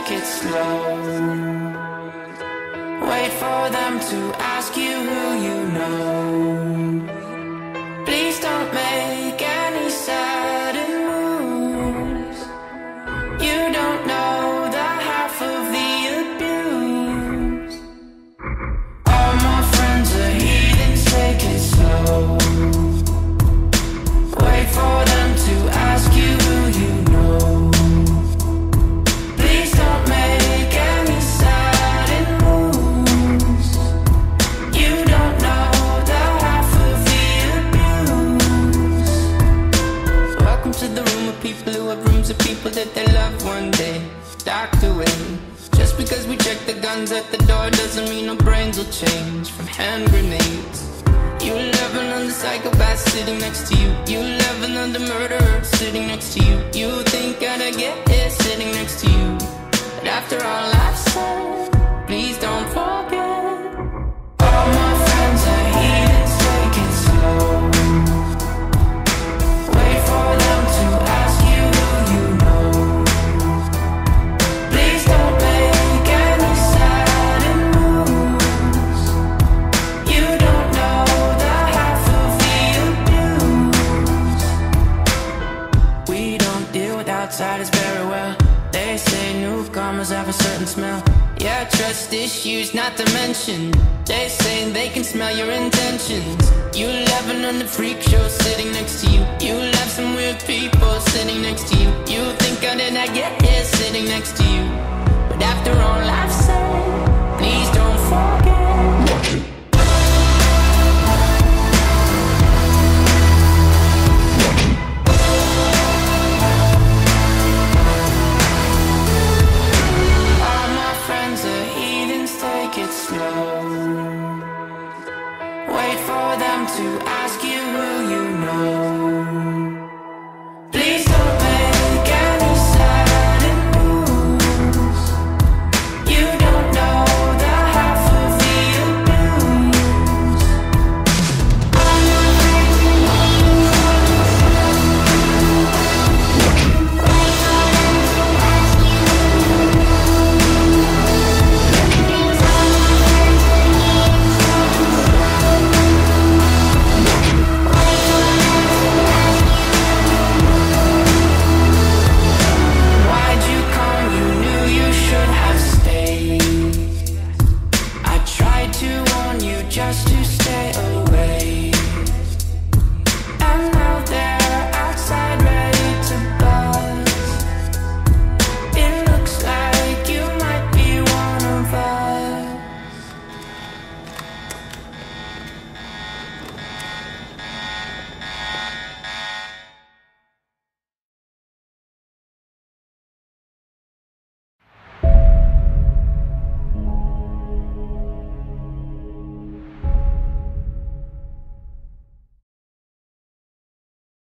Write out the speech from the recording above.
take it slow. Wait for them to ask you who you know. Please don't make any sudden moves. You don't know the half of the abuse. All my friends are heathens, take it slow. Wait for them to ask you who you know. Please don't make any sudden moves. You don't know the half of the abuse. Welcome to the room of people who have rooms of people that they love one day docked away. Just because we check the guns at the door doesn't mean our brains will change from hand grenades. You love another psychopath sitting next to you. You love another murderer sitting next to you. You think I'd get here sitting next to you. But after all I've said, please don't forget. All my friends are heathens, take it slow. Wait for them to ask you who you know. Please don't make any sudden moves. You don't know the half of the abuse. We don't deal with outsiders very well. They say newcomers have a certain smell. Yeah, trust issues not to mention. They say they can smell your intentions. You laughing on the freak show sitting next to you. You love some weird people sitting next to you. You think I did not get here sitting next to you. But after all I